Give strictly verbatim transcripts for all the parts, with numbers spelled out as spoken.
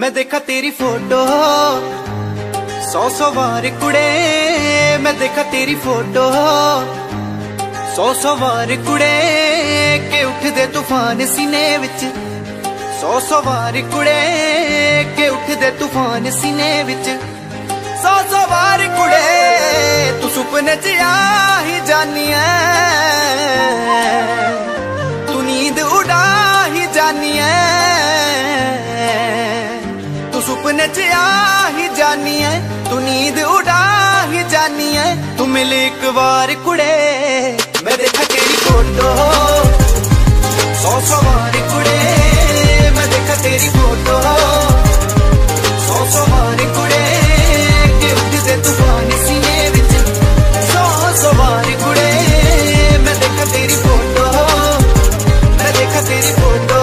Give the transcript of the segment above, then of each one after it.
मैं देखा तेरी फोटो सौ सौ बार कुड़े, मैं देखा तेरी फोटो सौ सौ बार कुड़े के उठ दे तूफान सीने विच, सौ सौ बार कुड़े के उठ दे तूफान सीने विच, सौ सौ बार कुड़े तू सुपने च आ ही जानी है, तू नींद उड़ा ही जानी है, तू सुपने च आ ही जानी है, तू नींद उड़ा ही जानी है, तू मिले एक बार कुड़े, मैं देखा तेरी फोटो सौ सौ बार कुड़े, मैं देखा तेरी फोटो सौ सौ बार कुड़े के उठ दे तूफान सीने विच, सौ सौ बार कुड़े, मैं देखा तेरी फोटो, मैं देखा तेरी फोटो।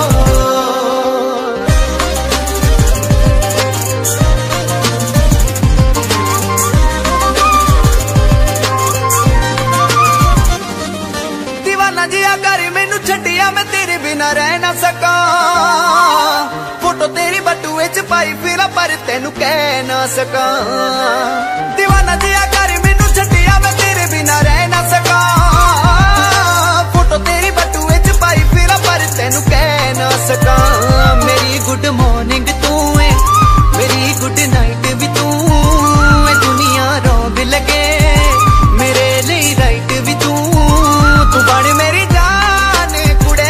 दीवाना जिया कर मैनू छड्डिया, मैं तेरे बिना रह ना सका, फोटो तेरी बटुए च पाई फिरा पर तेनू कह ना सका, दीवाना जिया कर मैनू छड्डिया, मैं तेरे बिना रह ना सका, फोटो तेरी बटुए च पाई फिरा पर तेनू कह ना सका, मेरी गुड मॉर्निंग तू है, मेरी गुड नाइट भी तू है, दुनिया रोग लगे मेरे लिए राइट भी तू, तू बड़ मेरी जान कुड़े,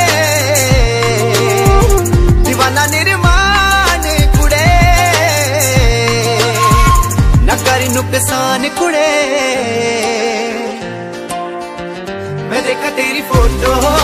दीवाना निर्माण कुड़े, न कर नुकसान कुड़े, मैं देखा तेरी फोटो